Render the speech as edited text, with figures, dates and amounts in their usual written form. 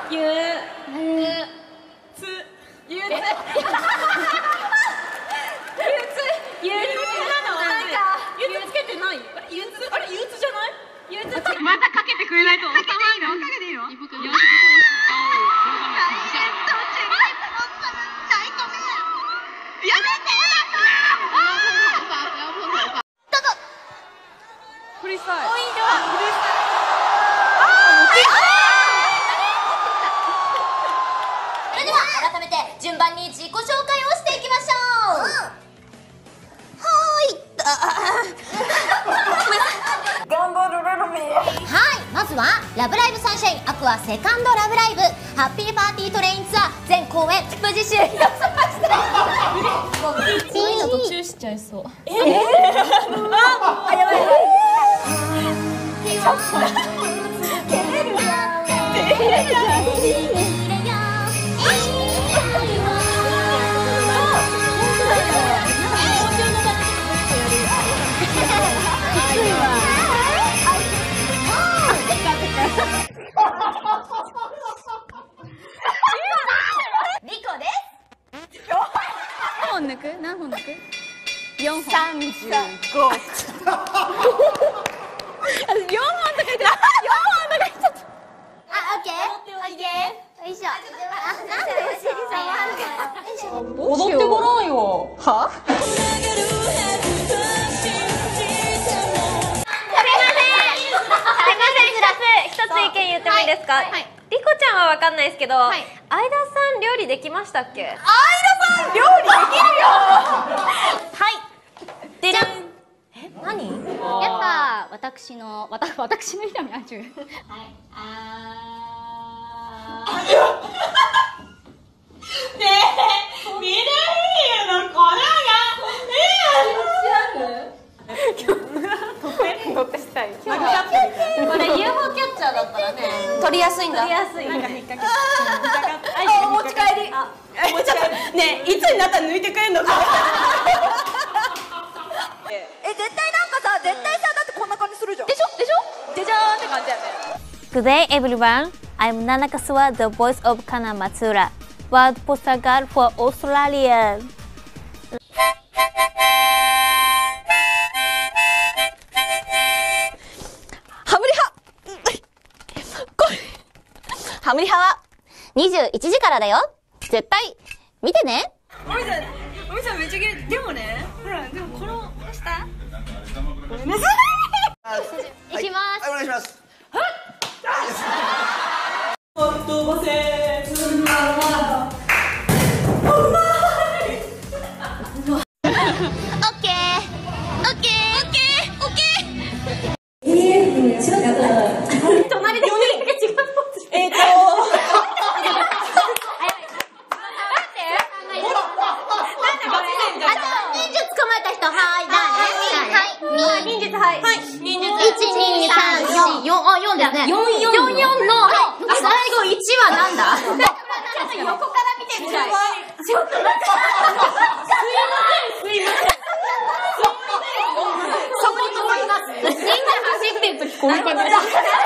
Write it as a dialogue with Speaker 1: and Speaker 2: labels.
Speaker 1: ゆつゆつつけてない？あれゆうつじゃない？ゆうつまたかけてくれないと収まんない。かけていいよ。フリースタイル。
Speaker 2: それでは改めて順番に自己紹介をしていきましょう。
Speaker 1: 頑張るレロミー。
Speaker 2: はい、まずはラブライブサンシャインアクアセカンドラブライブハッピーパーティートレインツアー全公演無事終了しました。
Speaker 1: そういうの途中しちゃいそう。
Speaker 2: やばいやばい。リコです。
Speaker 1: 何本抜く？4本。35。4本とか言って4本とか言っちゃった。
Speaker 2: オッケー。よいしょ。なんでお尻触るの？
Speaker 1: 踊ってごらんよ。は？
Speaker 2: すいません、クラス一つ意見言ってもいいですか？リコちゃんはわかんないですけど、相田さん料理できましたっけ？
Speaker 1: 相田さん料理できるよ。
Speaker 2: はい。でじゃん。何？
Speaker 3: やっぱ私の痛みある。
Speaker 1: ねえ、見れるよの粉が。取ってしたい。これ UFO キャッチャーだったらね、取りやすいんだ。取りやすい。なんか引っ掛け。お持ち帰り。ちょっとね、いつになったら抜いてくれんのか。
Speaker 4: 絶対だってこんな感じするじゃん。
Speaker 1: でしょ？じゃじゃーんって感じだよね。
Speaker 5: Good day everyone, I'm Nana Kasua, the voice of Kana Matsura, world poster girl for Australia.
Speaker 4: ハムリハは
Speaker 2: 21時からだよ。絶対見てね。
Speaker 4: おみさんめっちゃ綺麗。でもね、ほら、でもこの下ごめんなさい。
Speaker 3: いきます。
Speaker 6: はい、お願いします。
Speaker 2: 隣で4人が違う。忍術捕まえた人、はい、誰？忍術、はい。忍術。1、2、3、4、4ですね。44の、最後1はなんだ？ちょっと横から見てみたい。ちょっとなんか、すいません。そこに止まります。みんな走ってるときこういう感じ。